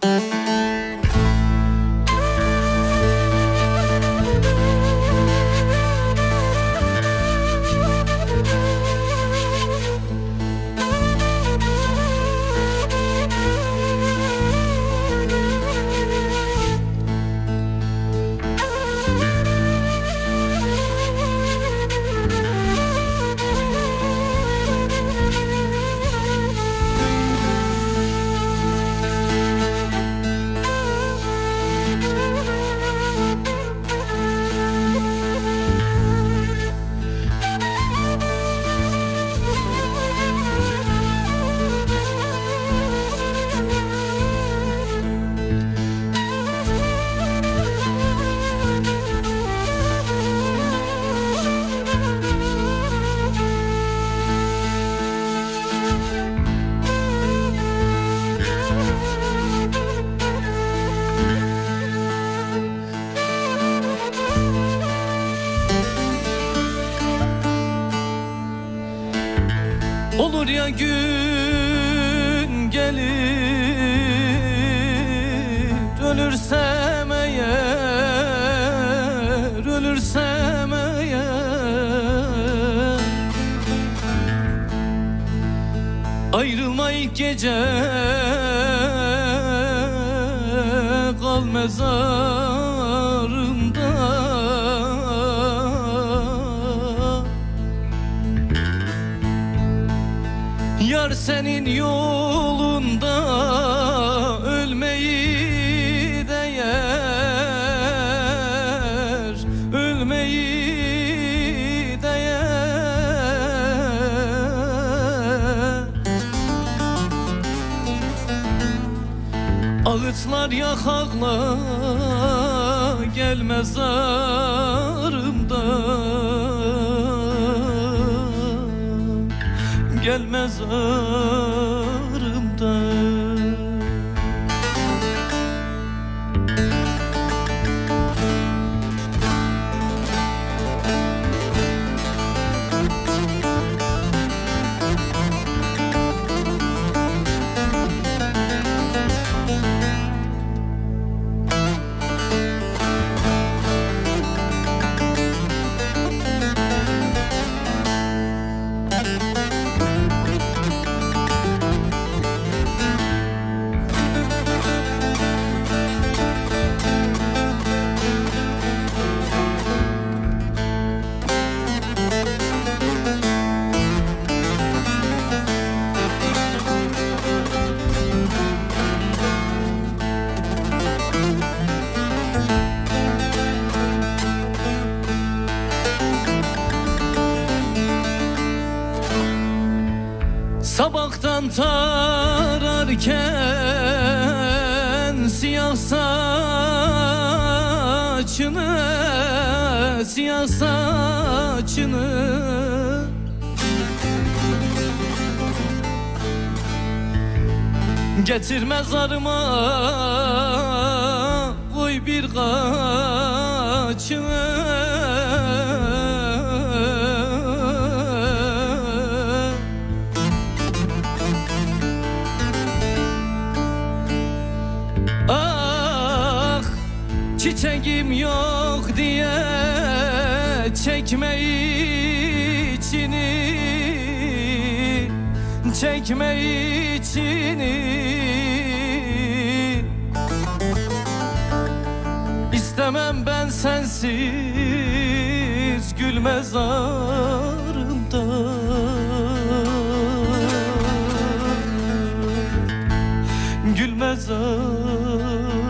Olur ya gün gelir, ölürsem eğer, ölürsem eğer, ayrılma ilk gece, kal mezarımda. Yar senin yolunda ölmeyi değer, ölmeyi değer. Ağıtlar yakakla gel mezarımdan, gel mezarımdan. Sabahtan tararken siyah saçını, siyah saçını, getir mezarıma koy bir kaçını. Çiçeğim yok diye çekme içini, çekme içini. İstemem ben sensiz gül mezarımda, gül mezarımda.